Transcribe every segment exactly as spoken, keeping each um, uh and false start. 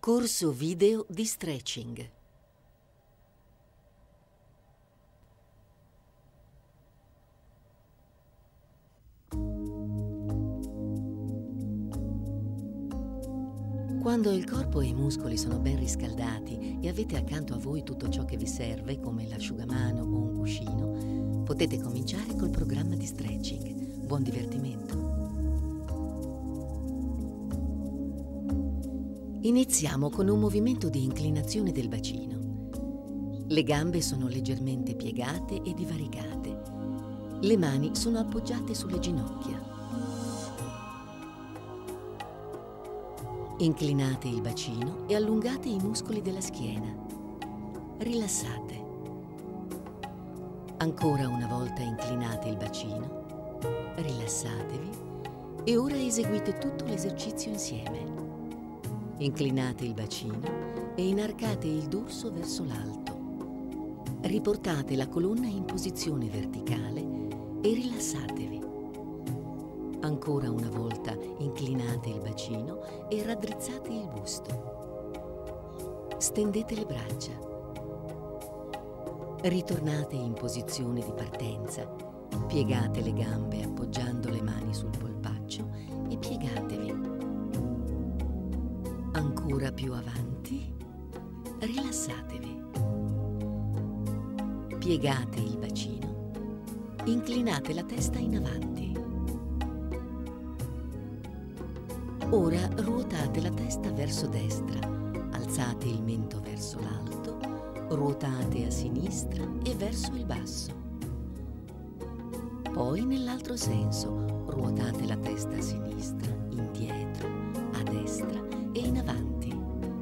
Corso video di stretching. Quando il corpo e i muscoli sono ben riscaldati e avete accanto a voi tutto ciò che vi serve, come l'asciugamano o un cuscino, potete cominciare col programma di stretching. Buon divertimento! Iniziamo con un movimento di inclinazione del bacino. Le gambe sono leggermente piegate e divaricate. Le mani sono appoggiate sulle ginocchia. Inclinate il bacino e allungate i muscoli della schiena. Rilassate. Ancora una volta inclinate il bacino, rilassatevi e ora eseguite tutto l'esercizio insieme. Inclinate il bacino e inarcate il dorso verso l'alto. Riportate la colonna in posizione verticale e rilassatevi. Ancora una volta inclinate il bacino e raddrizzate il busto. Stendete le braccia. Ritornate in posizione di partenza. Piegate le gambe appoggiando le mani sul polpaccio e piegatevi. Ancora più avanti, rilassatevi. Piegate il bacino, inclinate la testa in avanti. Ora ruotate la testa verso destra, alzate il mento verso l'alto, ruotate a sinistra e verso il basso. Poi nell'altro senso, ruotate la testa a sinistra, indietro, a destra e in avanti.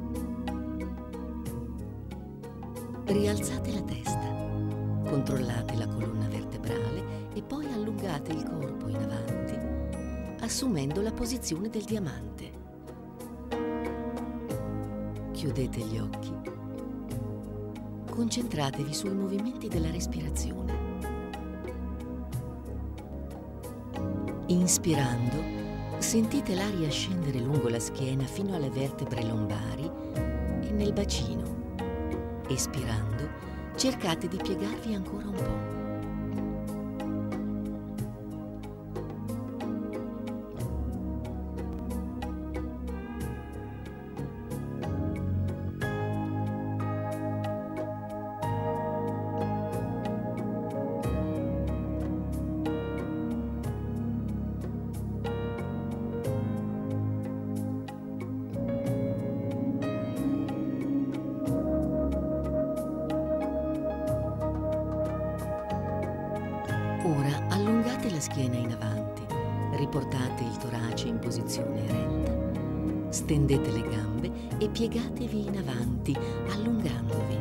Rialzate la testa, controllate la colonna vertebrale e poi allungate il corpo in avanti, assumendo la posizione del diamante. Chiudete gli occhi. Concentratevi sui movimenti della respirazione. Inspirando, sentite l'aria scendere lungo la schiena fino alle vertebre lombari e nel bacino. Espirando, cercate di piegarvi ancora un po'. Ora allungate la schiena in avanti, riportate il torace in posizione eretta, stendete le gambe e piegatevi in avanti, allungandovi.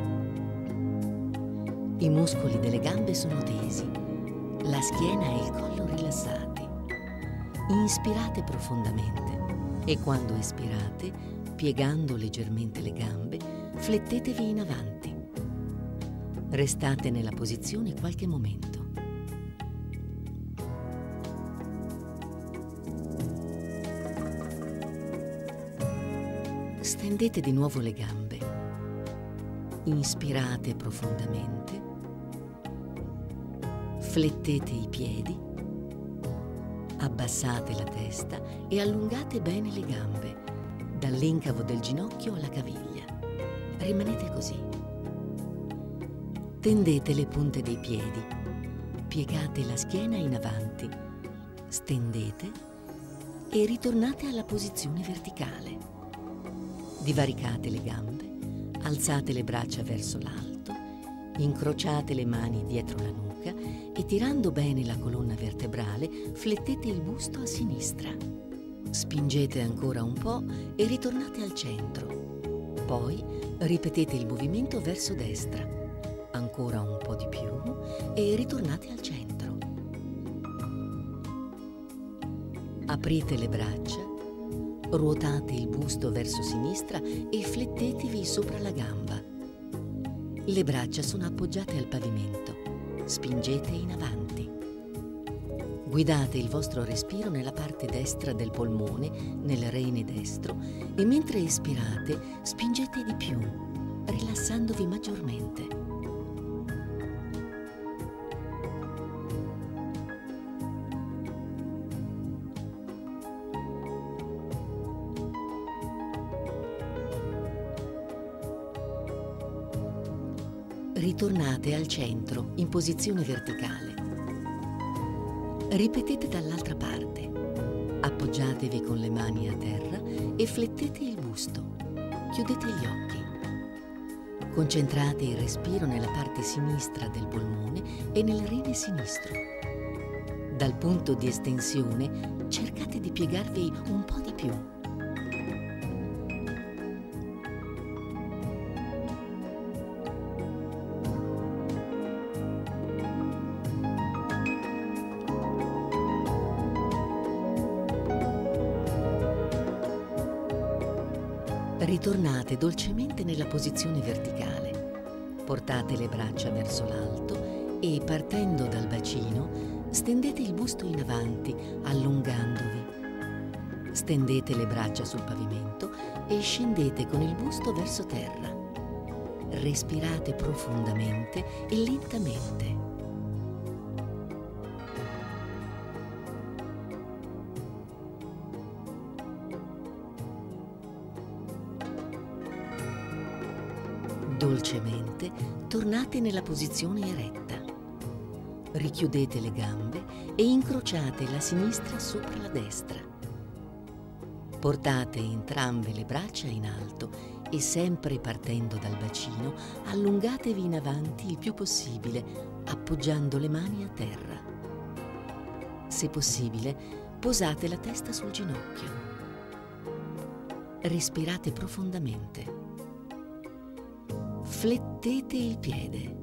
I muscoli delle gambe sono tesi, la schiena e il collo rilassati. Inspirate profondamente e quando espirate, piegando leggermente le gambe, flettetevi in avanti. Restate nella posizione qualche momento. Stendete di nuovo le gambe. Inspirate profondamente. Flettete i piedi. Abbassate la testa e allungate bene le gambe, dall'incavo del ginocchio alla caviglia. Rimanete così. Tendete le punte dei piedi. Piegate la schiena in avanti. Stendete e ritornate alla posizione verticale. Divaricate le gambe, alzate le braccia verso l'alto, incrociate le mani dietro la nuca e tirando bene la colonna vertebrale, flettete il busto a sinistra. Spingete ancora un po' e ritornate al centro. Poi ripetete il movimento verso destra. Ancora un po' di più e ritornate al centro. Aprite le braccia. Ruotate il busto verso sinistra e flettetevi sopra la gamba. Le braccia sono appoggiate al pavimento. Spingete in avanti. Guidate il vostro respiro nella parte destra del polmone, nel rene destro, e mentre espirate spingete di più, rilassandovi maggiormente. Ritornate al centro, in posizione verticale. Ripetete dall'altra parte. Appoggiatevi con le mani a terra e flettete il busto. Chiudete gli occhi. Concentrate il respiro nella parte sinistra del polmone e nel rene sinistro. Dal punto di estensione cercate di piegarvi un po' di più. Ritornate dolcemente nella posizione verticale. Portate le braccia verso l'alto e, partendo dal bacino, stendete il busto in avanti, allungandovi. Stendete le braccia sul pavimento e scendete con il busto verso terra. Respirate profondamente e lentamente. Dolcemente tornate nella posizione eretta. Richiudete le gambe e incrociate la sinistra sopra la destra. Portate entrambe le braccia in alto e, sempre partendo dal bacino, allungatevi in avanti il più possibile, appoggiando le mani a terra. Se possibile, posate la testa sul ginocchio. Respirate profondamente. Flettete il piede.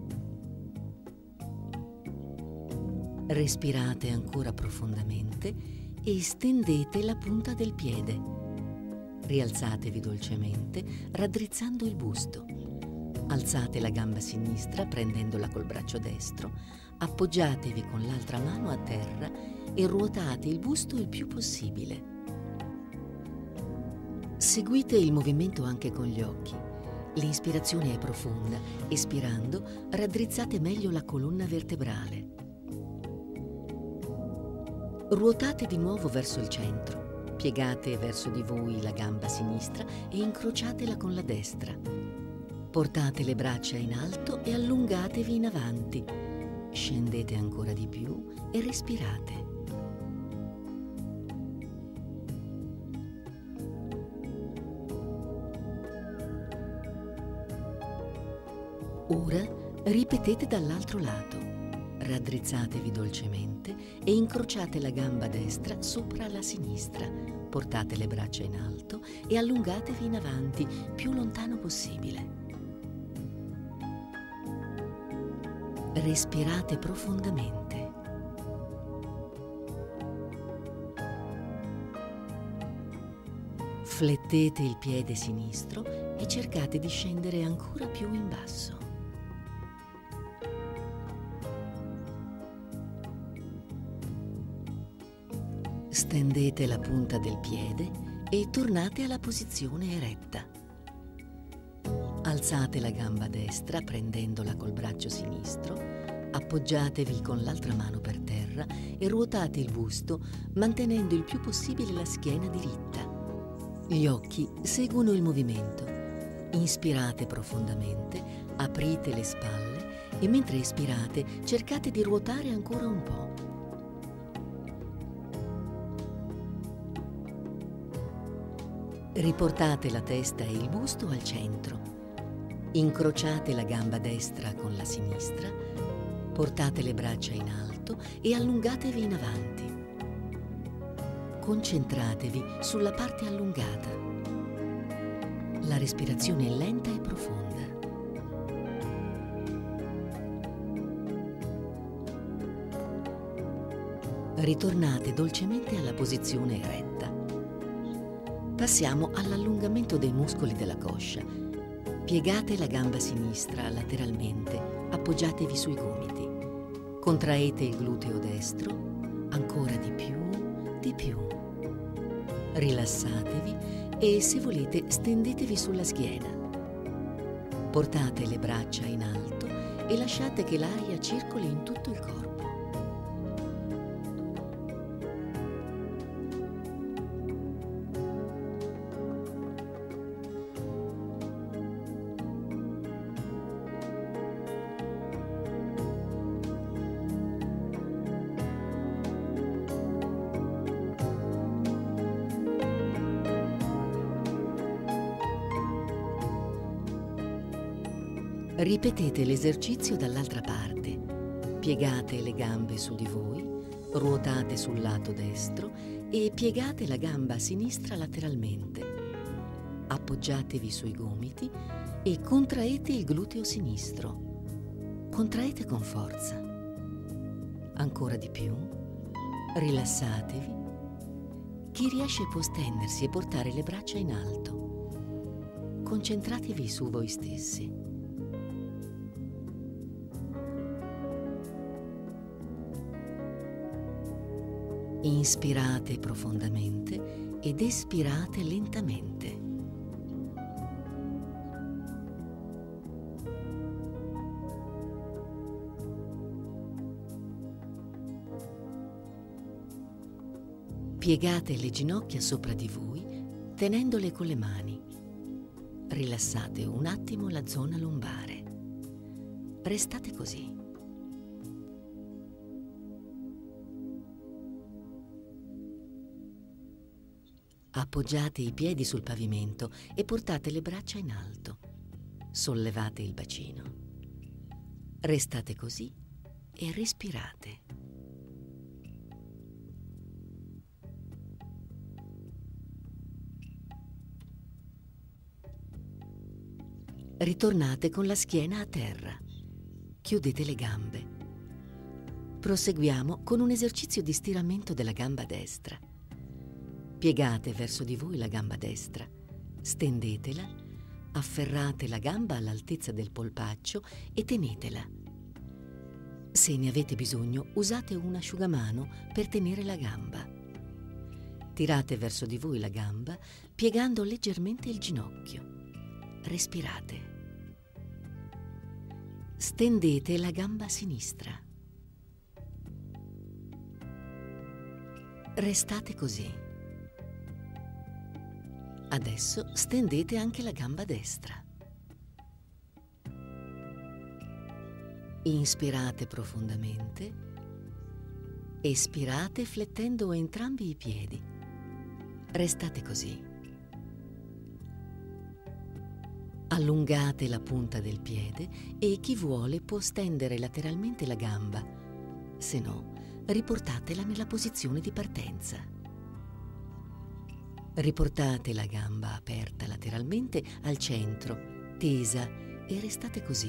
Respirate ancora profondamente e stendete la punta del piede. Rialzatevi dolcemente, raddrizzando il busto. Alzate la gamba sinistra prendendola col braccio destro, appoggiatevi con l'altra mano a terra e ruotate il busto il più possibile. Seguite il movimento anche con gli occhi. L'inspirazione è profonda, espirando raddrizzate meglio la colonna vertebrale. Ruotate di nuovo verso il centro, piegate verso di voi la gamba sinistra e incrociatela con la destra. Portate le braccia in alto e allungatevi in avanti. Scendete ancora di più e respirate. Ora ripetete dall'altro lato. Raddrizzatevi dolcemente e incrociate la gamba destra sopra la sinistra. Portate le braccia in alto e allungatevi in avanti più lontano possibile. Respirate profondamente. Flettete il piede sinistro e cercate di scendere ancora più in basso. Stendete la punta del piede e tornate alla posizione eretta. Alzate la gamba destra prendendola col braccio sinistro, appoggiatevi con l'altra mano per terra e ruotate il busto mantenendo il più possibile la schiena diritta. Gli occhi seguono il movimento. Inspirate profondamente, aprite le spalle e mentre espirate cercate di ruotare ancora un po'. Riportate la testa e il busto al centro. Incrociate la gamba destra con la sinistra, portate le braccia in alto e allungatevi in avanti. Concentratevi sulla parte allungata. La respirazione è lenta e profonda. Ritornate dolcemente alla posizione eretta. Passiamo all'allungamento dei muscoli della coscia. Piegate la gamba sinistra lateralmente, appoggiatevi sui gomiti. Contraete il gluteo destro, Ancora di più, di più. Rilassatevi e, se volete, stendetevi sulla schiena. Portate le braccia in alto e lasciate che l'aria circoli in tutto il corpo. Ripetete l'esercizio dall'altra parte. Piegate le gambe su di voi, ruotate sul lato destro e piegate la gamba sinistra lateralmente. Appoggiatevi sui gomiti e contraete il gluteo sinistro. Contraete con forza. Ancora di più. Rilassatevi. Chi riesce può stendersi e portare le braccia in alto. Concentratevi su voi stessi. Inspirate profondamente ed espirate lentamente. Piegate le ginocchia sopra di voi, tenendole con le mani. Rilassate un attimo la zona lombare. Restate così. Appoggiate i piedi sul pavimento e portate le braccia in alto. Sollevate il bacino. Restate così e respirate. Ritornate con la schiena a terra. Chiudete le gambe. Proseguiamo con un esercizio di stiramento della gamba destra. Piegate verso di voi la gamba destra, stendetela, afferrate la gamba all'altezza del polpaccio e tenetela. Se ne avete bisogno, usate un asciugamano per tenere la gamba. Tirate verso di voi la gamba, piegando leggermente il ginocchio. Respirate. Stendete la gamba sinistra. Restate così. Adesso stendete anche la gamba destra. Inspirate profondamente, espirate flettendo entrambi i piedi. Restate così. Allungate la punta del piede e chi vuole può stendere lateralmente la gamba, se no riportatela nella posizione di partenza. Riportate la gamba aperta lateralmente al centro, tesa, e restate così.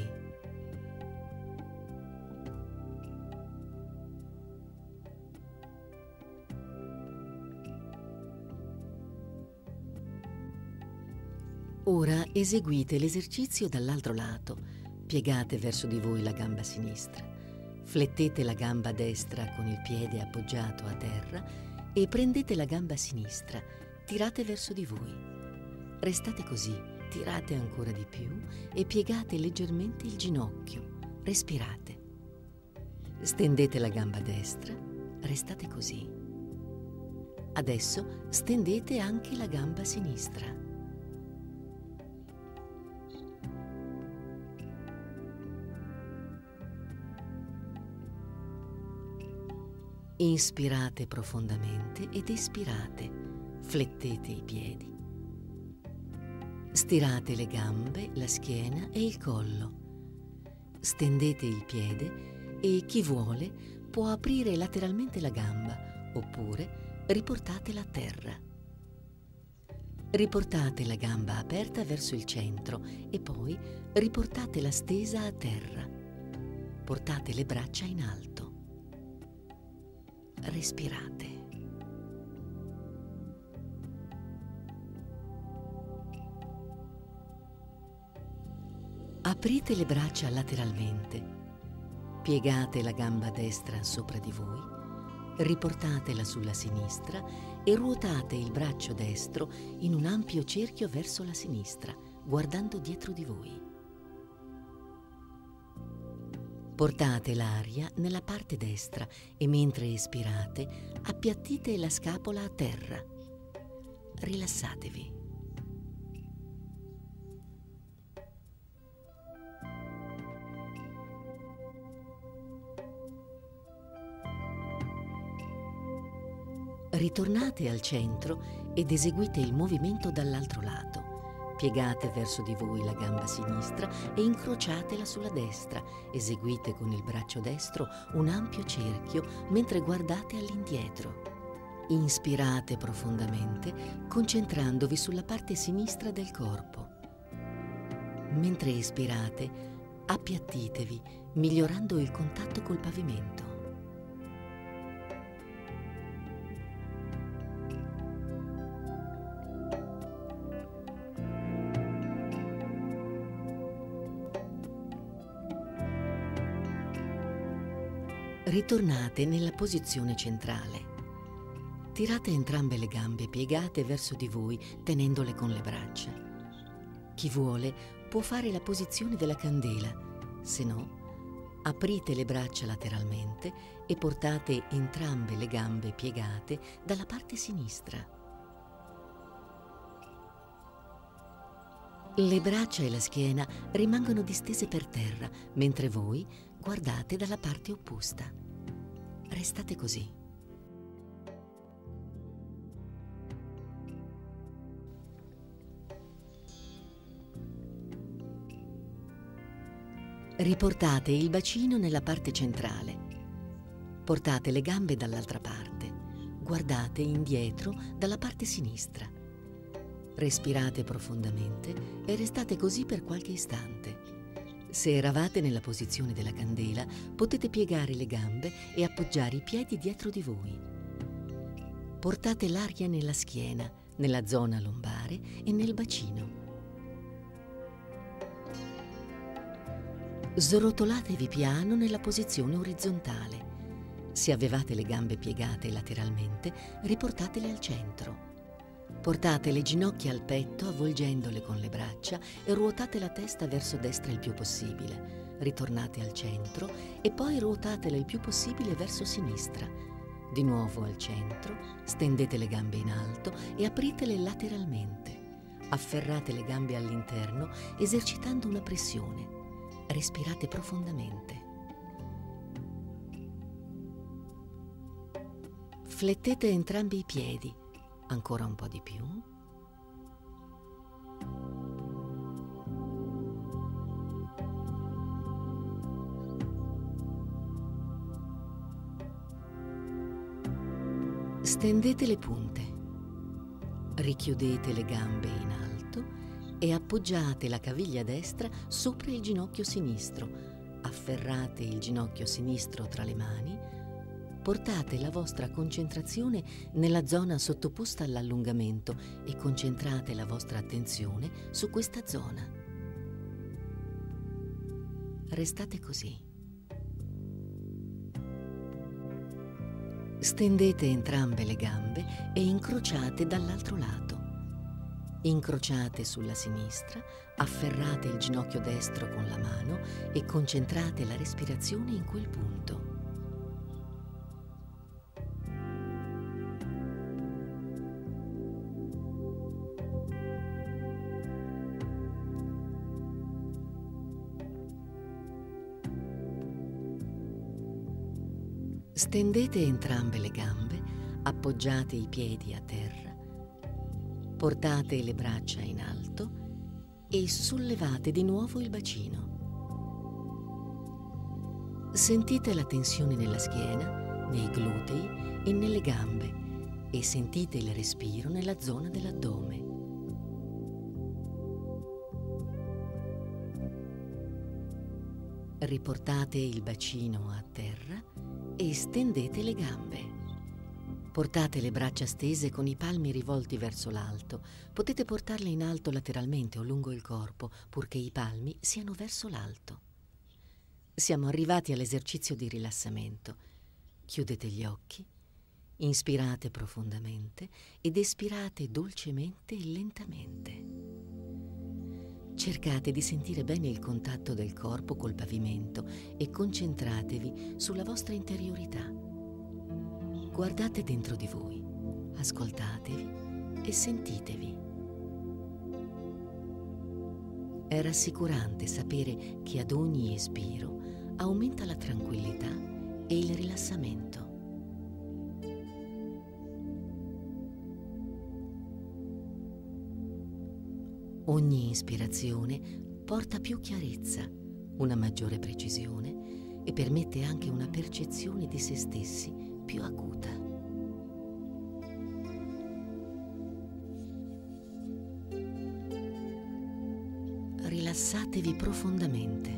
Ora eseguite l'esercizio dall'altro lato. Piegate verso di voi la gamba sinistra. Flettete la gamba destra con il piede appoggiato a terra e prendete la gamba sinistra. Tirate verso di voi. Restate così, tirate ancora di più e piegate leggermente il ginocchio. Respirate. Stendete la gamba destra, restate così. Adesso stendete anche la gamba sinistra. Inspirate profondamente ed espirate. Flettete i piedi. Stirate le gambe, la schiena e il collo. Stendete il piede e chi vuole può aprire lateralmente la gamba oppure riportatela a terra. Riportate la gamba aperta verso il centro e poi riportatela stesa a terra. Portate le braccia in alto. Respirate. Aprite le braccia lateralmente, piegate la gamba destra sopra di voi, Riportatela sulla sinistra e ruotate il braccio destro in un ampio cerchio verso la sinistra, guardando dietro di voi. Portate l'aria nella parte destra e mentre espirate appiattite la scapola a terra. Rilassatevi. Ritornate al centro ed eseguite il movimento dall'altro lato. Piegate verso di voi la gamba sinistra e incrociatela sulla destra. Eseguite con il braccio destro un ampio cerchio mentre guardate all'indietro. Inspirate profondamente, concentrandovi sulla parte sinistra del corpo. Mentre espirate, appiattitevi, migliorando il contatto col pavimento. Ritornate nella posizione centrale. Tirate entrambe le gambe piegate verso di voi, tenendole con le braccia. Chi vuole può fare la posizione della candela, se no, aprite le braccia lateralmente e portate entrambe le gambe piegate dalla parte sinistra. Le braccia e la schiena rimangono distese per terra, mentre voi guardate dalla parte opposta. Restate così. Riportate il bacino nella parte centrale. Portate le gambe dall'altra parte. Guardate indietro dalla parte sinistra. Respirate profondamente e restate così per qualche istante. Se eravate nella posizione della candela, potete piegare le gambe e appoggiare i piedi dietro di voi. Portate l'aria nella schiena, nella zona lombare e nel bacino. Srotolatevi piano nella posizione orizzontale. Se avevate le gambe piegate lateralmente, riportatele al centro. Portate le ginocchia al petto avvolgendole con le braccia e ruotate la testa verso destra il più possibile. Ritornate al centro e poi ruotatela il più possibile verso sinistra. Di nuovo al centro, stendete le gambe in alto e apritele lateralmente. Afferrate le gambe all'interno esercitando una pressione. Respirate profondamente. Flettete entrambi i piedi. Ancora un po' di più. Stendete le punte. Richiudete le gambe in alto e appoggiate la caviglia destra sopra il ginocchio sinistro. Afferrate il ginocchio sinistro tra le mani. Portate la vostra concentrazione nella zona sottoposta all'allungamento e concentrate la vostra attenzione su questa zona. Restate così. Stendete entrambe le gambe e incrociate dall'altro lato. Incrociate sulla sinistra, afferrate il ginocchio destro con la mano e concentrate la respirazione in quel punto. Stendete entrambe le gambe, appoggiate i piedi a terra, portate le braccia in alto e sollevate di nuovo il bacino. Sentite la tensione nella schiena, nei glutei e nelle gambe e sentite il respiro nella zona dell'addome. Riportate il bacino a terra e stendete le gambe. Portate le braccia stese con i palmi rivolti verso l'alto. Potete portarle in alto lateralmente o lungo il corpo, purché i palmi siano verso l'alto. Siamo arrivati all'esercizio di rilassamento. Chiudete gli occhi Inspirate profondamente ed espirate dolcemente e lentamente. Cercate di sentire bene il contatto del corpo col pavimento e concentratevi sulla vostra interiorità. Guardate dentro di voi, ascoltatevi e sentitevi. È rassicurante sapere che ad ogni espiro aumenta la tranquillità e il rilassamento. Ogni ispirazione porta più chiarezza, una maggiore precisione e permette anche una percezione di se stessi più acuta. Rilassatevi profondamente.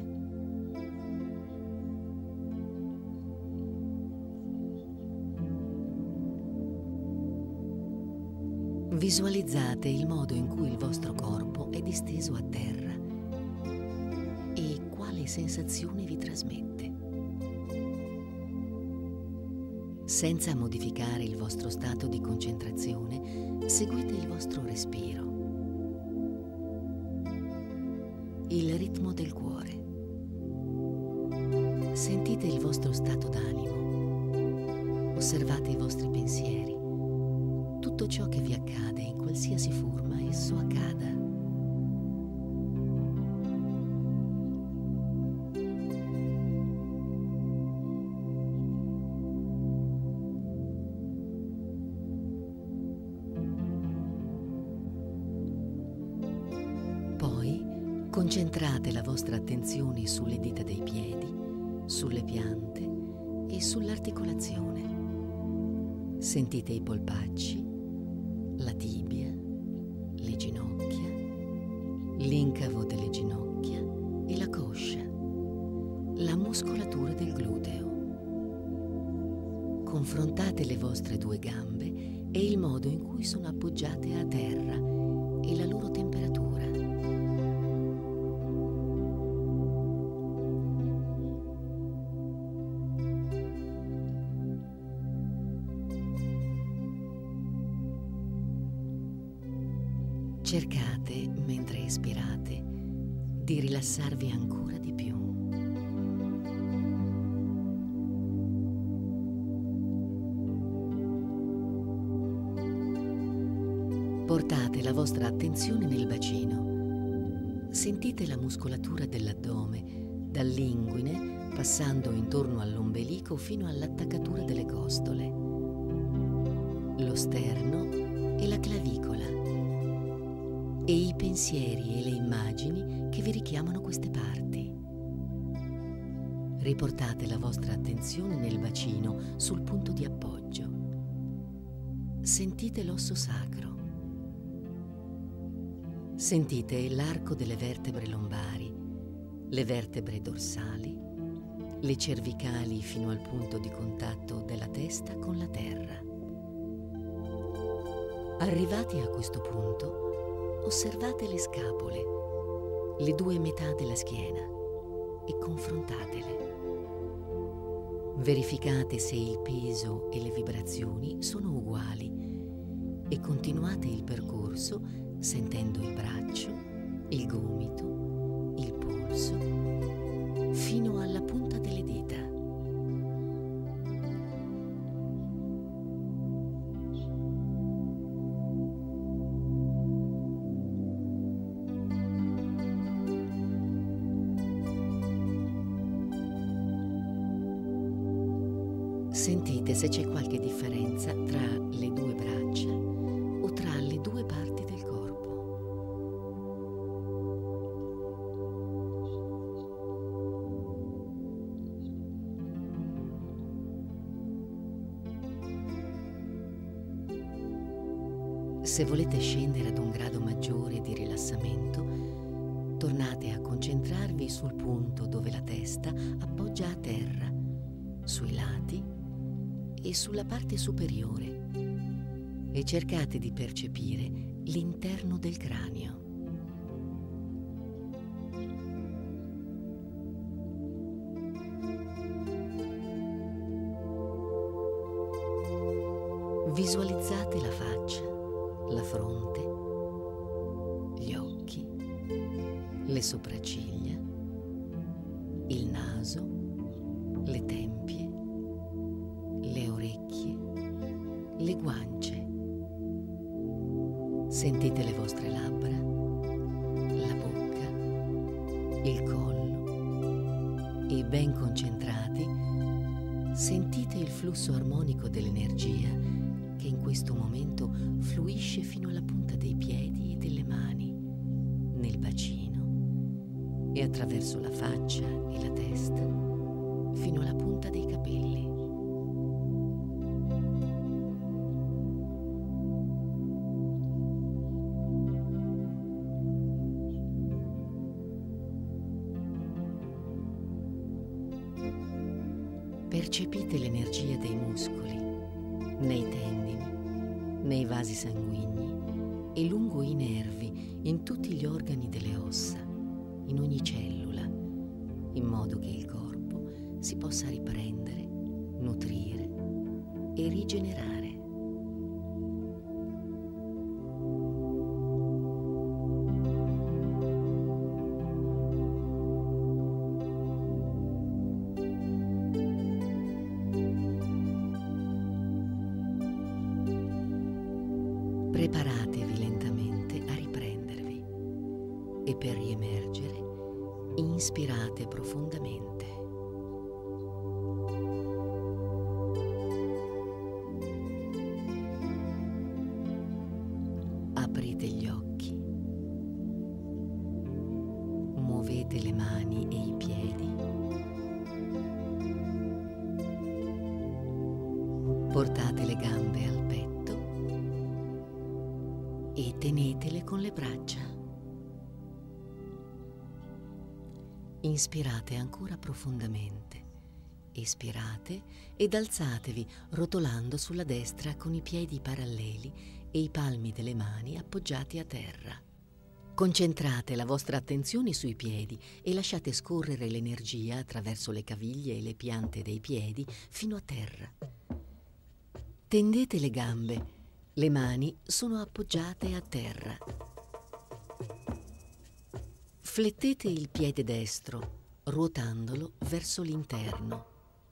Visualizzate il modo in cui il vostro corpo è disteso a terra e quale sensazione vi trasmette. Senza modificare il vostro stato di concentrazione, seguite il vostro respiro, il ritmo del cuore. Sentite il vostro stato d'animo, osservate i vostri pensieri, tutto ciò che vi accade in qualsiasi forma esso accada. Poi concentrate la vostra attenzione sulle dita dei piedi, sulle piante e sull'articolazione. Sentite i polpacci, la tibia, le ginocchia, l'incavo delle ginocchia e la coscia, la muscolatura del gluteo. Confrontate le vostre due gambe e il modo in cui sono appoggiate a terra e la loro temperatura. Cercate, mentre espirate, di rilassarvi ancora di più. Portate la vostra attenzione nel bacino. Sentite la muscolatura dell'addome, dall'inguine, passando intorno all'ombelico fino all'attaccatura delle costole, lo sterno e la clavicola, e i pensieri e le immagini che vi richiamano queste parti. Riportate la vostra attenzione nel bacino, sul punto di appoggio. Sentite l'osso sacro. Sentite l'arco delle vertebre lombari, le vertebre dorsali, le cervicali fino al punto di contatto della testa con la terra. Arrivati a questo punto, osservate le scapole, le due metà della schiena, e confrontatele. Verificate se il peso e le vibrazioni sono uguali e continuate il percorso sentendo il braccio, il gomito, il polso, fino alla punta delle dita. Sentite se c'è qualche differenza tra le due braccia o tra le due parti del corpo. Se volete scendere ad un grado maggiore di rilassamento, tornate a concentrarvi sul punto dove la testa appoggia a terra, sui lati e sulla parte superiore, e cercate di percepire l'interno del cranio. Visualizzate la faccia, la fronte, gli occhi, le sopracciglia, il naso, le tempie, le orecchie, le guance. Sentite le vostre labbra, la bocca, il collo e, ben concentrati, sentite il flusso armonico dell'energia che in questo momento fluisce fino alla punta dei piedi e delle mani, nel bacino e attraverso la faccia e la testa fino alla punta dei capelli. Percepite l'energia dei muscoli, nei tendini, nei vasi sanguigni e lungo i nervi, in tutti gli organi delle ossa, in ogni cellula, in modo che il corpo si possa riprendere, nutrire e rigenerare. Preparatevi lentamente a riprendervi e per riemergere inspirate profondamente. Aprite gli occhi, muovete le mani e i piedi, portate le gambe al petto e tenetele con le braccia. Inspirate ancora profondamente, espirate ed alzatevi rotolando sulla destra con i piedi paralleli e i palmi delle mani appoggiati a terra. Concentrate la vostra attenzione sui piedi e lasciate scorrere l'energia attraverso le caviglie e le piante dei piedi fino a terra. Tendete le gambe. Le mani sono appoggiate a terra. Flettete il piede destro, ruotandolo verso l'interno.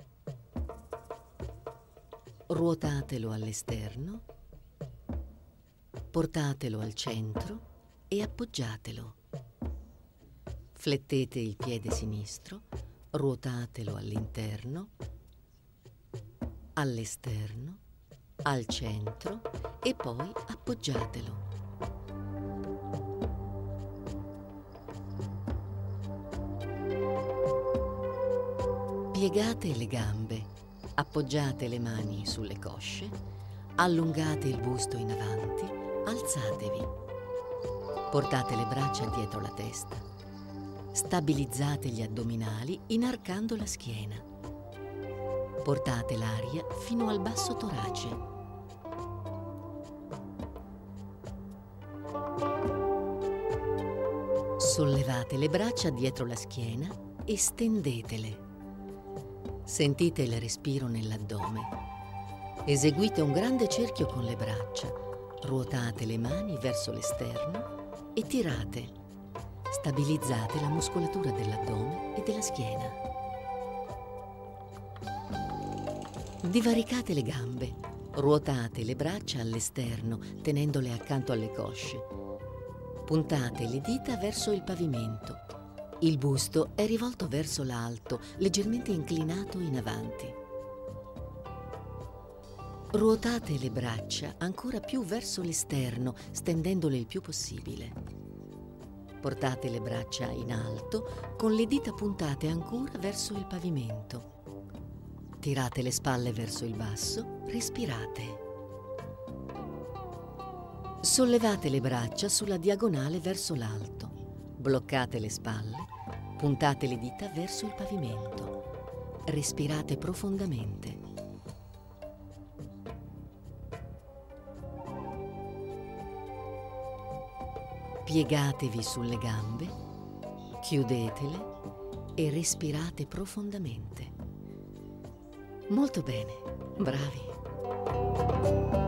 Ruotatelo all'esterno, portatelo al centro e appoggiatelo. Flettete il piede sinistro, ruotatelo all'interno, all'esterno, al centro e poi appoggiatelo. Piegate le gambe, appoggiate le mani sulle cosce, allungate il busto in avanti, alzatevi. Portate le braccia dietro la testa. Stabilizzate gli addominali inarcando la schiena. Portate l'aria fino al basso torace. Sollevate le braccia dietro la schiena e stendetele. Sentite il respiro nell'addome. Eseguite un grande cerchio con le braccia. Ruotate le mani verso l'esterno e tirate. Stabilizzate la muscolatura dell'addome e della schiena. Divaricate le gambe. Ruotate le braccia all'esterno, tenendole accanto alle cosce. Puntate le dita verso il pavimento. Il busto è rivolto verso l'alto, leggermente inclinato in avanti. Ruotate le braccia ancora più verso l'esterno, stendendole il più possibile. Portate le braccia in alto, con le dita puntate ancora verso il pavimento. Tirate le spalle verso il basso, respirate. Sollevate le braccia sulla diagonale verso l'alto. Bloccate le spalle, puntate le dita verso il pavimento. Respirate profondamente. Piegatevi sulle gambe, chiudetele e respirate profondamente. Molto bene, bravi.